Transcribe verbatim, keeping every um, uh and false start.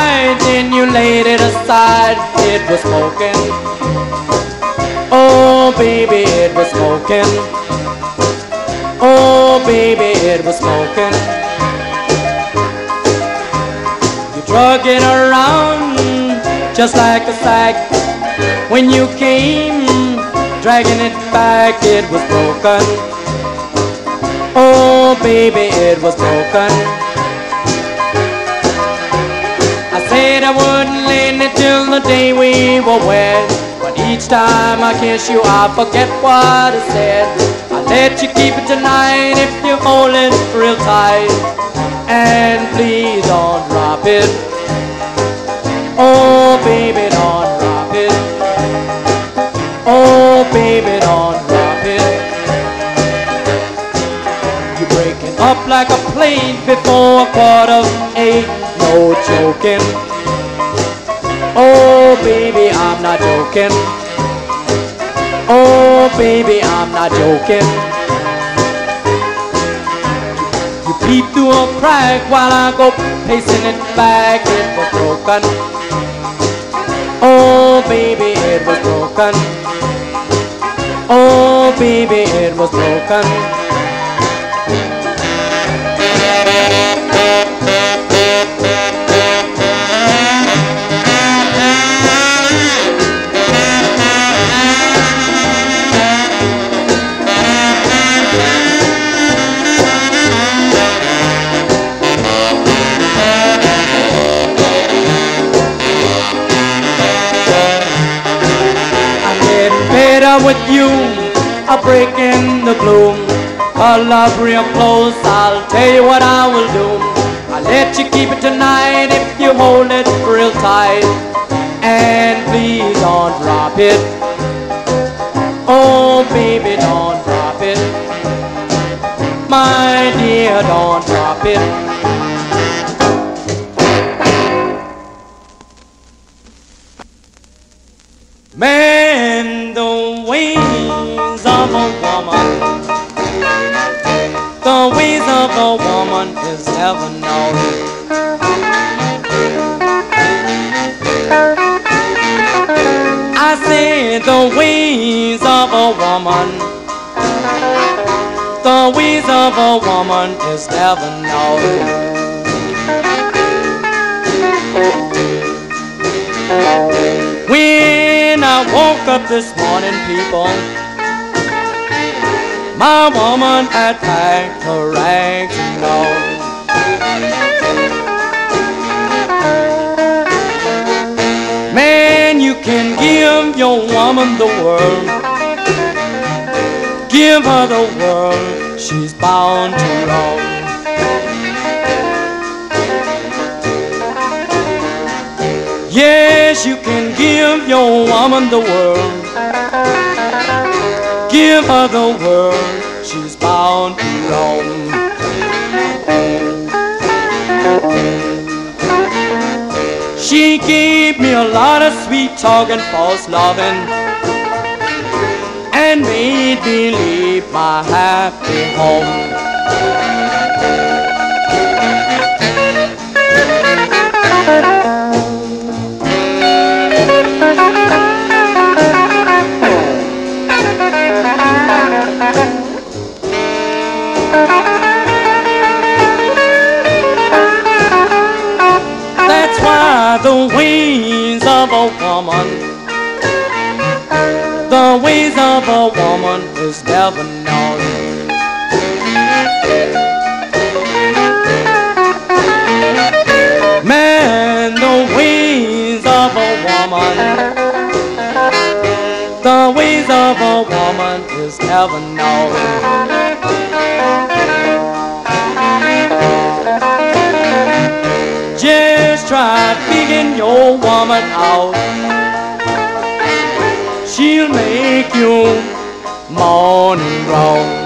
right, then you laid it aside. It was smoking. Oh baby, it was smoking. Oh baby, it was smoking. You drug it around just like a sack. When you came dragging it back, it was broken. Oh baby, it was broken. I said I wouldn't lend it till the day we were wed, but each time I kiss you I forget what I said. I let you keep it tonight if you hold it real tight, and please don't drop it. Oh baby, don't drop it. Oh baby, don't drop it. You're breaking up like a plate before a quarter of eight. No joking. Oh baby, I'm not joking. Oh baby, I'm not joking. You peep through a crack while I go pacing it back. It was broken. Oh baby, it was broken. Oh baby, it was broken. With you, I'm breaking the gloom. Call up real close, I'll tell you what I will do. I'll let you keep it tonight if you hold it real tight, and please don't drop it. Oh baby, don't drop it. My dear, don't drop it. Man, the ways of a woman, the ways of a woman is heaven known. I said the ways of a woman, the ways of a woman is heaven known. When I woke up this morning, people, my woman had packed her rags and gone. Man, you can give your woman the world, give her the world, she's bound to roam. Yes, you can give your woman the world, give her the world, she's bound to roam. She gave me a lot of sweet talking, false loving, and made me leave my happy home. That's why the ways of a woman, the ways of a woman is never known. Man, the ways of a woman, the ways of a woman is never known. Just try figuring your woman out, she'll make you moan and groan.